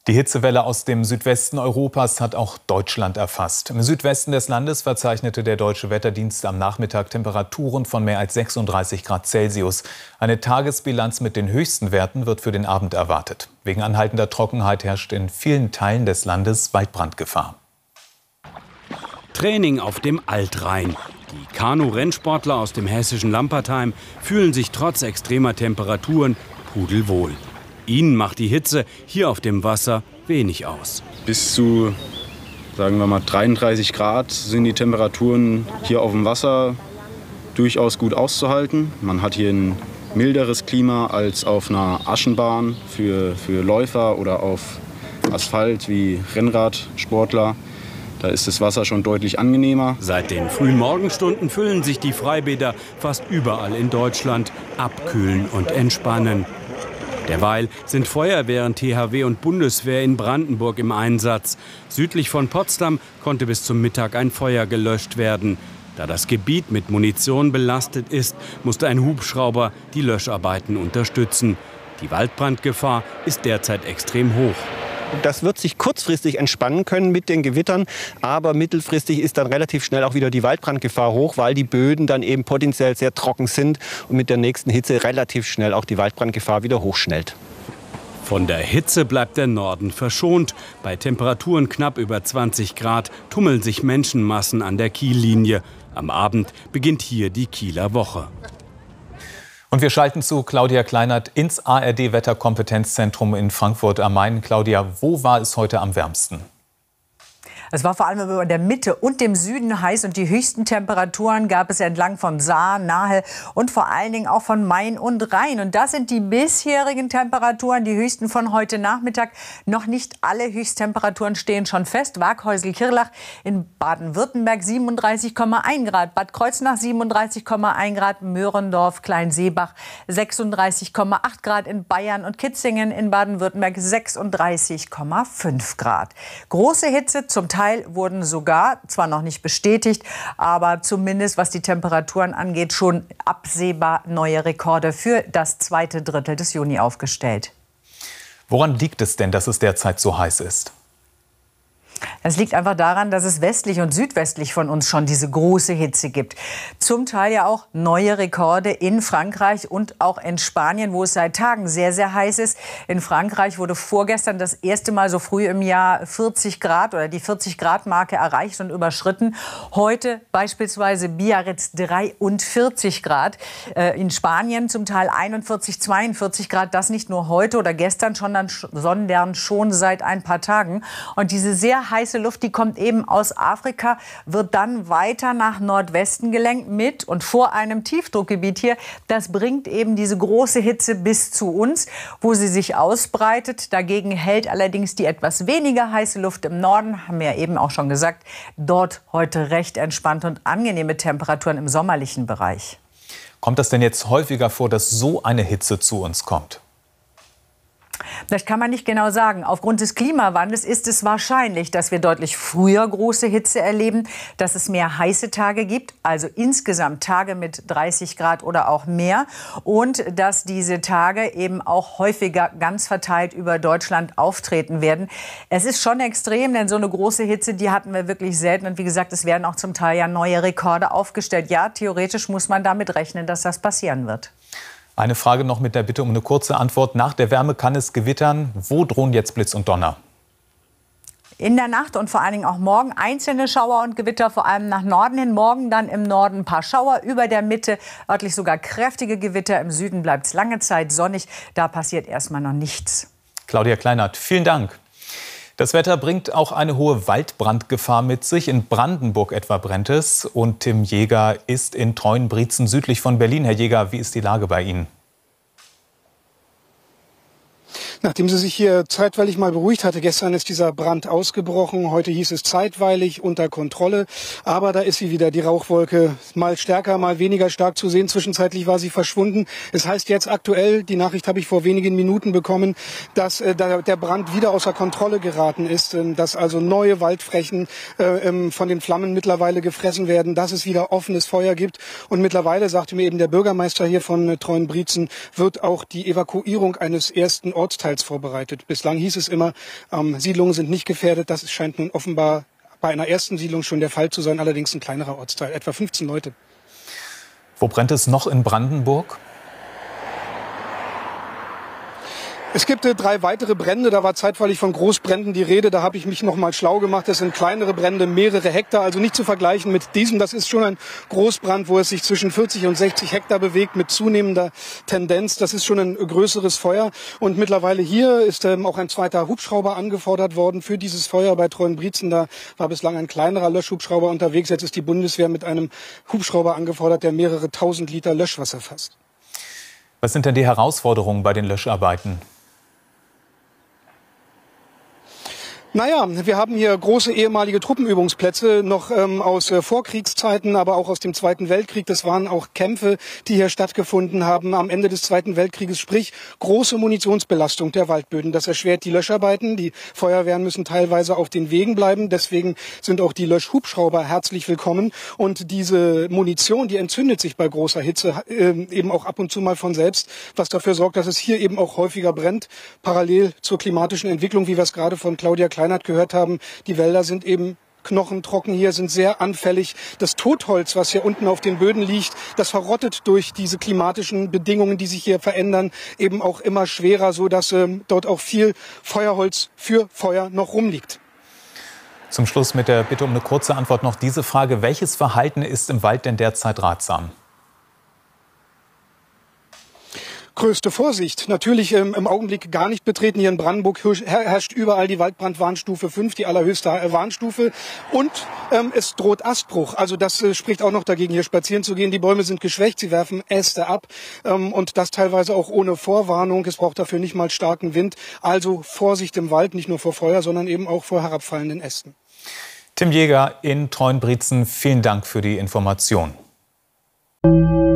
Die Hitzewelle aus dem Südwesten Europas hat auch Deutschland erfasst. Im Südwesten des Landes verzeichnete der Deutsche Wetterdienst am Nachmittag Temperaturen von mehr als 36 Grad Celsius. Eine Tagesbilanz mit den höchsten Werten wird für den Abend erwartet. Wegen anhaltender Trockenheit herrscht in vielen Teilen des Landes Waldbrandgefahr. Training auf dem Altrhein. Die Kanu-Rennsportler aus dem hessischen Lampertheim fühlen sich trotz extremer Temperaturen pudelwohl. Ihnen macht die Hitze hier auf dem Wasser wenig aus. Bis zu, sagen wir mal, 33 Grad sind die Temperaturen hier auf dem Wasser durchaus gut auszuhalten. Man hat hier ein milderes Klima als auf einer Aschenbahn für Läufer oder auf Asphalt wie Rennradsportler. Da ist das Wasser schon deutlich angenehmer. Seit den frühen Morgenstunden füllen sich die Freibäder fast überall in Deutschland, abkühlen und entspannen. Derweil sind Feuerwehren, THW und Bundeswehr in Brandenburg im Einsatz. Südlich von Potsdam konnte bis zum Mittag ein Feuer gelöscht werden. Da das Gebiet mit Munition belastet ist, musste ein Hubschrauber die Löscharbeiten unterstützen. Die Waldbrandgefahr ist derzeit extrem hoch. Das wird sich kurzfristig entspannen können mit den Gewittern, aber mittelfristig ist dann relativ schnell auch wieder die Waldbrandgefahr hoch, weil die Böden dann eben potenziell sehr trocken sind und mit der nächsten Hitze relativ schnell auch die Waldbrandgefahr wieder hochschnellt. Von der Hitze bleibt der Norden verschont. Bei Temperaturen knapp über 20 Grad tummeln sich Menschenmassen an der Kiellinie. Am Abend beginnt hier die Kieler Woche. Und wir schalten zu Claudia Kleinert ins ARD-Wetterkompetenzzentrum in Frankfurt am Main. Claudia, wo war es heute am wärmsten? Es war vor allem über der Mitte und dem Süden heiß und die höchsten Temperaturen gab es entlang von Saar, Nahe und vor allen Dingen auch von Main und Rhein. Und das sind die bisherigen Temperaturen, die höchsten von heute Nachmittag. Noch nicht alle Höchsttemperaturen stehen schon fest. Waghäusel-Kirchlach in Baden-Württemberg 37,1 Grad, Bad Kreuznach 37,1 Grad, Möhrendorf, Kleinseebach 36,8 Grad in Bayern und Kitzingen in Baden-Württemberg 36,5 Grad. Große Hitze, zum Teil wurden sogar, zwar noch nicht bestätigt, aber zumindest was die Temperaturen angeht, schon absehbar neue Rekorde für das zweite Drittel des Juni aufgestellt. Woran liegt es denn, dass es derzeit so heiß ist? Es liegt einfach daran, dass es westlich und südwestlich von uns schon diese große Hitze gibt. Zum Teil ja auch neue Rekorde in Frankreich und auch in Spanien, wo es seit Tagen sehr, sehr heiß ist. In Frankreich wurde vorgestern das erste Mal so früh im Jahr 40 Grad oder die 40-Grad-Marke erreicht und überschritten. Heute beispielsweise Biarritz 43 Grad. In Spanien zum Teil 41, 42 Grad. Das nicht nur heute oder gestern, sondern schon seit ein paar Tagen. Und diese sehr heiße Luft, die kommt eben aus Afrika, wird dann weiter nach Nordwesten gelenkt mit und vor einem Tiefdruckgebiet hier. Das bringt eben diese große Hitze bis zu uns, wo sie sich ausbreitet. Dagegen hält allerdings die etwas weniger heiße Luft im Norden, haben wir ja eben auch schon gesagt, dort heute recht entspannte und angenehme Temperaturen im sommerlichen Bereich. Kommt das denn jetzt häufiger vor, dass so eine Hitze zu uns kommt? Das kann man nicht genau sagen. Aufgrund des Klimawandels ist es wahrscheinlich, dass wir deutlich früher große Hitze erleben, dass es mehr heiße Tage gibt, also insgesamt Tage mit 30 Grad oder auch mehr, und dass diese Tage eben auch häufiger ganz verteilt über Deutschland auftreten werden. Es ist schon extrem, denn so eine große Hitze, die hatten wir wirklich selten. Und wie gesagt, es werden auch zum Teil ja neue Rekorde aufgestellt. Ja, theoretisch muss man damit rechnen, dass das passieren wird. Eine Frage noch mit der Bitte um eine kurze Antwort. Nach der Wärme kann es gewittern. Wo drohen jetzt Blitz und Donner? In der Nacht und vor allen Dingen auch morgen einzelne Schauer und Gewitter, vor allem nach Norden hin. Morgen dann im Norden ein paar Schauer, über der Mitte örtlich sogar kräftige Gewitter. Im Süden bleibt es lange Zeit sonnig. Da passiert erstmal noch nichts. Claudia Kleinert, vielen Dank. Das Wetter bringt auch eine hohe Waldbrandgefahr mit sich. In Brandenburg etwa brennt es. Und Tim Jäger ist in Treuenbrietzen südlich von Berlin. Herr Jäger, wie ist die Lage bei Ihnen? Nachdem sie sich hier zeitweilig mal beruhigt hatte, gestern ist dieser Brand ausgebrochen. Heute hieß es zeitweilig unter Kontrolle. Aber da ist sie wieder, die Rauchwolke. Mal stärker, mal weniger stark zu sehen. Zwischenzeitlich war sie verschwunden. Es heißt jetzt aktuell, die Nachricht habe ich vor wenigen Minuten bekommen, dass der Brand wieder außer Kontrolle geraten ist. Dass also neue Waldflächen von den Flammen mittlerweile gefressen werden. Dass es wieder offenes Feuer gibt. Und mittlerweile, sagte mir eben der Bürgermeister hier von Treuenbrietzen, wird auch die Evakuierung eines ersten Ortsteils notfalls vorbereitet. Bislang hieß es immer, Siedlungen sind nicht gefährdet. Das scheint nun offenbar bei einer ersten Siedlung schon der Fall zu sein, allerdings ein kleinerer Ortsteil, etwa 15 Leute. Wo brennt es noch in Brandenburg? Es gibt 3 weitere Brände, da war zeitweilig von Großbränden die Rede, da habe ich mich noch mal schlau gemacht. Das sind kleinere Brände, mehrere Hektar, also nicht zu vergleichen mit diesem. Das ist schon ein Großbrand, wo es sich zwischen 40 und 60 Hektar bewegt mit zunehmender Tendenz. Das ist schon ein größeres Feuer. Und mittlerweile hier ist auch ein zweiter Hubschrauber angefordert worden für dieses Feuer bei Treuenbrietzen. Da war bislang ein kleinerer Löschhubschrauber unterwegs. Jetzt ist die Bundeswehr mit einem Hubschrauber angefordert, der mehrere 1000 Liter Löschwasser fasst. Was sind denn die Herausforderungen bei den Löscharbeiten? Naja, wir haben hier große ehemalige Truppenübungsplätze, noch aus Vorkriegszeiten, aber auch aus dem Zweiten Weltkrieg. Das waren auch Kämpfe, die hier stattgefunden haben am Ende des Zweiten Weltkrieges, sprich große Munitionsbelastung der Waldböden. Das erschwert die Löscharbeiten. Die Feuerwehren müssen teilweise auf den Wegen bleiben. Deswegen sind auch die Löschhubschrauber herzlich willkommen. Und diese Munition, die entzündet sich bei großer Hitze eben auch ab und zu mal von selbst, was dafür sorgt, dass es hier eben auch häufiger brennt. Parallel zur klimatischen Entwicklung, wie wir es gerade von Claudia Kleinert gehört haben, die Wälder sind eben knochentrocken hier, sind sehr anfällig. Das Totholz, was hier unten auf den Böden liegt, das verrottet durch diese klimatischen Bedingungen, die sich hier verändern, eben auch immer schwerer, so dass dort auch viel Feuerholz für Feuer noch rumliegt. Zum Schluss mit der Bitte um eine kurze Antwort noch diese Frage. Welches Verhalten ist im Wald denn derzeit ratsam? Größte Vorsicht. Natürlich im Augenblick gar nicht betreten. Hier in Brandenburg herrscht überall die Waldbrandwarnstufe 5, die allerhöchste Warnstufe. Und es droht Astbruch. Also das spricht auch noch dagegen, hier spazieren zu gehen. Die Bäume sind geschwächt, sie werfen Äste ab. Und das teilweise auch ohne Vorwarnung. Es braucht dafür nicht mal starken Wind. Also Vorsicht im Wald, nicht nur vor Feuer, sondern eben auch vor herabfallenden Ästen. Tim Jäger in Treuenbrietzen, vielen Dank für die Information.